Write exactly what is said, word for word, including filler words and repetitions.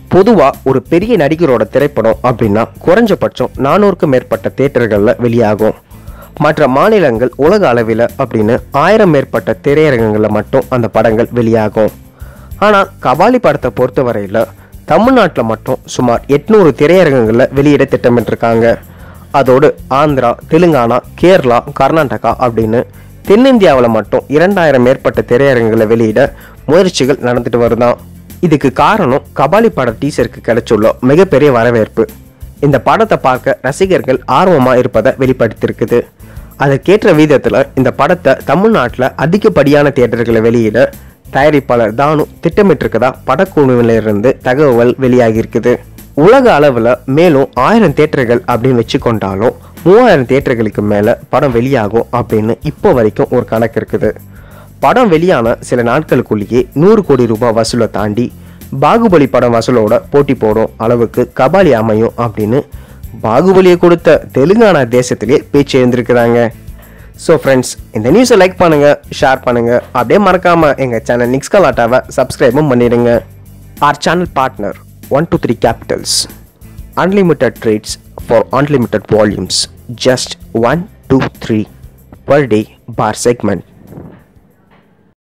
பொதுவாக ஒரு பெரிய நடிகரோட திரைப்படம் அப்படின்னா குறைஞ்சபட்சம் நானூறுக்கும் மேற்பட்ட தியேட்டர்களில் வெளியாகும். மற்ற மாநிலங்கள் உலக அளவில் அப்படின்னு ஆயிரம் மேற்பட்ட திரையரங்குகளில் மட்டும் அந்த படங்கள் வெளியாகும். ஆனால் கபாலி படத்தை பொறுத்தவரையில் தமிழ்நாட்டில் மட்டும் சுமார் எட்நூறு திரையரங்குகளில் வெளியிட திட்டமிட்டிருக்காங்க. அதோடு ஆந்திரா, தெலுங்கானா, கேரளா, கர்நாடகா அப்படின்னு தென்னிந்தியாவில் மட்டும் இரண்டாயிரம் மேற்பட்ட திரையரங்குகளை வெளியிட முயற்சிகள் நடந்துட்டு வருதான். இதுக்கு காரணம் கபாலி பட டீசருக்கு கிடைச்சுள்ள மிகப்பெரிய வரவேற்பு. இந்த படத்தை பார்க்க ரசிகர்கள் ஆர்வமாக இருப்பதை வெளிப்படுத்தியிருக்குது. அதற்கேற்ற விதத்தில் இந்த படத்தை தமிழ்நாட்டில் அதிகப்படியான தியேட்டர்களை வெளியிட தயாரிப்பாளர் தானு திட்டமிட்டிருக்கதா படக்குழுவிலிருந்து தகவல் வெளியாகி இருக்குது. உலக அளவில் மேலும் ஆயிரம் தியேட்டர்கள் அப்படின்னு வச்சுக்கொண்டாலும் மூவாயிரம் தியேட்டர்களுக்கு மேலே படம் வெளியாகும் அப்படின்னு இப்போ வரைக்கும் ஒரு கணக்கு இருக்குது. படம் வெளியான சில நாட்களுக்குள்ளேயே நூறு கோடி ரூபாய் வசூலை தாண்டி பாகுபலி படம் வசூலோட போட்டி போடும் அளவுக்கு கபாலி அமையும் அப்படின்னு பாகுபலியை கொடுத்த தெலுங்கானா தேசத்திலே பேச்சு எழுந்திருக்கிறாங்க. ஸோ ஃப்ரெண்ட்ஸ், இந்த நியூஸை லைக் பண்ணுங்கள், ஷேர் பண்ணுங்கள், அப்படியே மறக்காமல் எங்கள் சேனல் நிக்ஸ் கலாட்டாவை சப்ஸ்கிரைபும் பண்ணிடுங்க. Our channel partner one two three capitals, unlimited trades for unlimited volumes, just one two three per day bar segment.